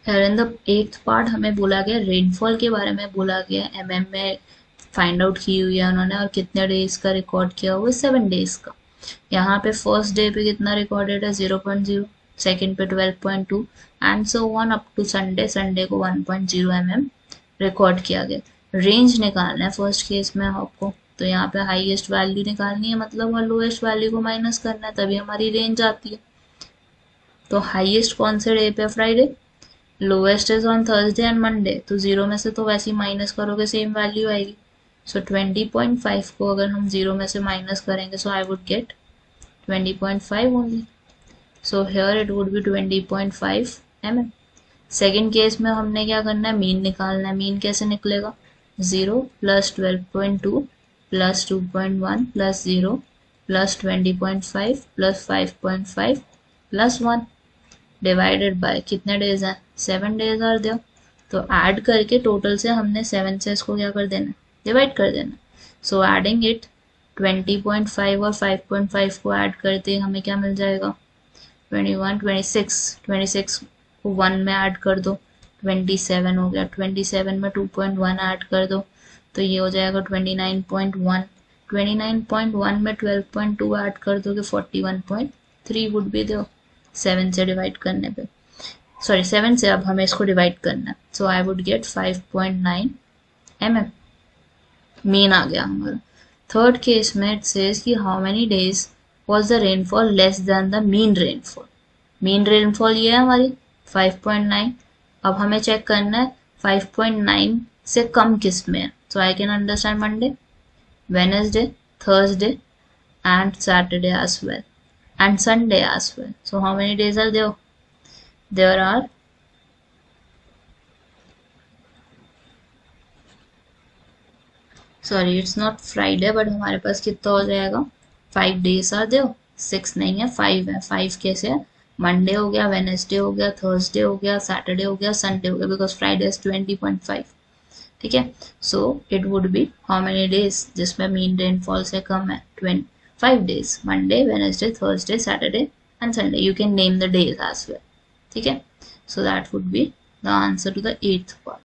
here in the 8th part हमें बोला गया रेनफॉल के बारे में, बोला गया एमएम में फाइंड आउट की हुई है उन्होंने, और कितने डेज का रिकॉर्ड किया हुआ है 7 डेज का। यहाँ पे फर्स्ट डे पे कितना रिकॉर्डेड है 0.0, सेकंड पे 12.2 and so on up to Sunday, Sunday को 1.0 mm रिकॉर्ड किया गया। रेंज निकालना है फर्स्ट केस में आपको, तो यहाँ पे हाईएस्ट वैल्यू निकालनी है मतलब, और लोएस्ट वैल्यू को माइनस करना है, तभी हमारी रेंज आती है। तो हाईएस्ट कौन से डे पे? Friday. Lowest is on Thursday and Monday, तो 0 में से तो वैसे ही माइनस करोगे सेम वैल्यू आएगी। सो 20.5 को अगर हम 0 में से माइनस करेंगे, so I would get 20.5 only. So here it would be 20.5 mm। Second case में हमने क्या करना है, मीन निकालना है। मीन कैसे निकलेगा? 0 plus 12.2 plus 2.1 plus 0 plus 20.5 plus 5.5 plus 1 divided by कितने डेज हैं? 7 डेज आर देयर। तो ऐड करके टोटल से हमने 7 से इसको क्या कर देना? डिवाइड कर देना। सो एडिंग इट 20.5 और 5.5 को ऐड करते हमें क्या मिल जाएगा? 21, 26 को 1 में ऐड कर दो, 27 हो गया। 27 में 2.1 ऐड कर दो, तो ये हो जाएगा 29.1। 29.1 में 12.2 ऐड कर दोगे 41.3 वुड बी देयर 7 से डिवाइड करने पे, सॉरी 7 से अब हमें इसको डिवाइड करना है। So I would get 5.9 mm। Mean आ गया हमारा। थर्ड केस में इट सेज कि how many days was the rainfall less than the mean rainfall। Mean rainfall ये है हमारी 5.9। अब हमें चेक करना है 5.9 से कम किस में है। So I can understand Monday, Wednesday, Thursday and Saturday as well and Sunday as well. So how many days are there? There are sorry it's not Friday, but हमारे पास कितना हो जाएगा? 5 डेज आर देयर। 6 नहीं है, 5 है। 5 कैसे है? मंडे हो गया, वेनेसडे हो गया, थर्सडे हो गया, सैटरडे हो गया, संडे हो गया, बिकॉज फ्राइडे इज 20.5। ठीक है, so it would be how many days जिसमें मीन रेनफॉल से कम है? 5 days, Monday, Wednesday, Thursday, Saturday and Sunday. You can name the days as well. ठीक है, so that would be the answer to the 8th part.